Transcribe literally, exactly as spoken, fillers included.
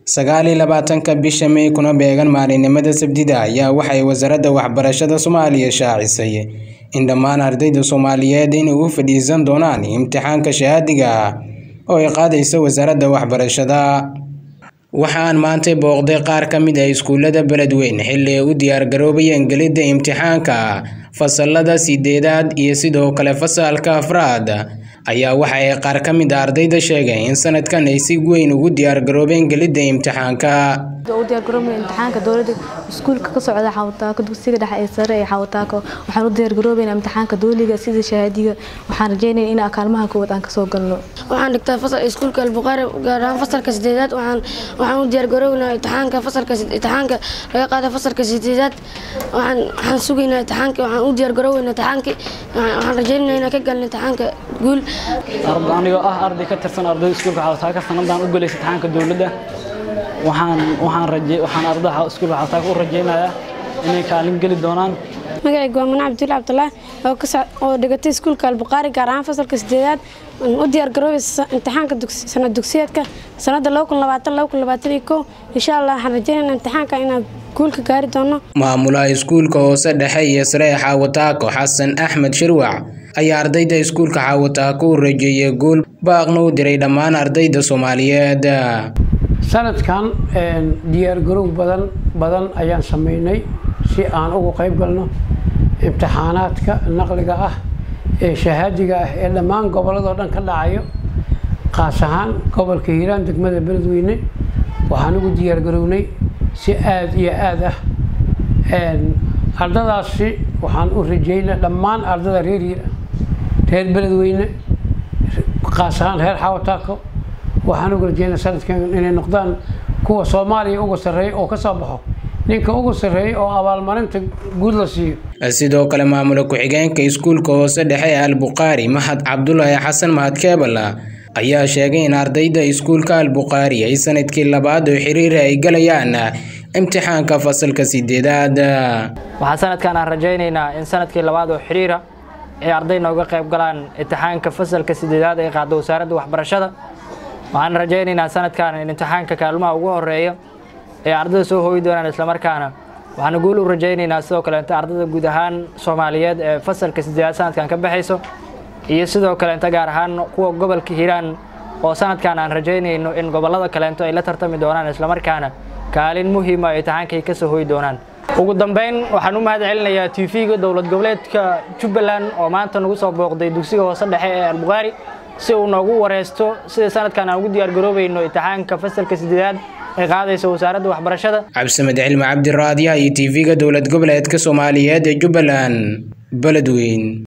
sagaal iyo labaatanka bisha May kuna beegan maalinimada Sabtida ayaa waxay wasaaradda waxbarashada Soomaaliya shaacisay in dhammaan ardayda Soomaaliyeed ay u fadhiisan doonaan imtixaanka shahaadiga oo ay qaadayso wasaaradda waxbarashada. Waxaan maanta booqday qaar ka mid ah iskuulada Beledweyne xilli ay u diyaar garoobayeen gelidda imtixaanka fasalada sideedaad iyo sidoo kale fasalka afraad. ayaa waxa ay qaar ka mid ah ardayda sheegeen in sanadkan ay si weyn ugu diyaar garoobeen gelidda imtixaanka. u diyaar garoobeen imtixaanka dawladda iskuulka ka socda xawtaaka dugsiga dhexe ee sare ee xawtaaka waxaan u diyaar garoobeen imtixaanka dawliga sida shahaadiga waxaan rajaynayaa in kaalmaha koowaad aan ka soo galno. waxaan dhigtaa fasal iskuulka Al-Buqaari gaar ahaan fasalka sideedaad waxaan waxaan u diyaar garoobaynaa imtixaanka fasalka imtixaanka laga qaado fasalka sideedaad waxaan waxaan sugaynaa imtixaanka waxaan u diyaar garoobaynaa imtixaanka waxaan rajaynayaa in ka galno imtixaanka guul. aniga ah arday ka tirsan ardayda iskuulka xawtaaka sanadaan u galay imtixaanka dawladda waxaan waxaan rajay waxaan ardayda iskuulka xawtaaka u rajaynayaa inay kaalin gali doonaan. magacaygu waa Manac Abdulla Abdullah oo ka oo dhigatay iskuulka Al-Buqaari gaar ahaan fasalka sideedaad u diyaar garoobay imtixaanka dugsiga sanad dugsiyeedka sanada laba kun labaatan laba kun labaatan iyo kow insha Allah waxaan rajaynayaa imtixaanka inaan guulka gaari doono. maamulaha iskuulka hoose dhexe iyo sare ee Xawtaaka Xasan Axmed Shirwac ayaa ardayda iskuulka Xawtaaka u rajeeyay guul baaqna u diray dhammaan ardayda Soomaaliyeed. sanadkan diyaar garoob badan badan ayaan sameynay si aan ugu qayb galno imtixaanaadka naqliga ah ee shahaadiga ah ee dhammaan gobolada dhan ka dhacayo qaas ahaan gobolka Hiiraan degmada Beledweyne waxaan ugu diyaar garownay si aad iyo aad ah een ardadaasi waxaan u rajeynaa dhammaan ardada reer Hiiraan reer Beledweyne qaas ahaan reer Xawtaaka waxaan ugu rajeynaa sanadkan inay noqdaan kuwa Soomaaliya ugu sareeyo oo ka soo baxo ninka ugu sareeyo oo abaalmarinta guud la siiyo. sidoo kale maamulka ku-xigeenka iskuulka hoose dhexe ee Al-Buqaari Mahad Cabdullaahi Xasan Mahad Keebala ayaa sheegay in ardayda iskuulka Al-Buqaari ay sanadkii labaad oo xiriir ay galayaan imtixaanka fasalka sideedaad. waxaan sanadkan aan rajaynaynaa in sanadkii labaad oo xiriira ay ardayna uga qayb galaan imtixaanka fasalka sideedaad ee qaado wasaaradda waxbarashada. waxaan rajaynaynaa sanadkan in imtixaanka kaalmaha ugu horeeya ee ardayda soo hooyi doonaan isla markaana waxaan guul u rajaynaynaa sidoo kale inta ardayda guud ahaan Soomaaliyeed ee fasalka sideedaad sanadkan ka baxayso iyo sidoo kale inta gaar ahaan kuwa gobolka Hiiraan oo sanadkan aan rajaynayno in gobolada kale ay la tartami doonaan isla markaana kaalin muhiim ah ay imtixaanka ka soo hooyi doonaan. ugu dambeyn waxaan u mahad celinayaa T V-ga dawlad goboleedka Jubbaland oo maanta nagu soo booqday dugsiga hoose dhexe ee Al-Buqaari si uu noogu wareysto sida sanadkan aan ugu diyaar garoobayno imtixaanka fasalka sideedaad ee qaadayso wasaaradda waxbarashada. Cabdisamed Cilmi Cabdi Raadiyaha iyo T V-ga dawlad goboleedka Soomaaliyeed ee Jubbaland Beledweyne.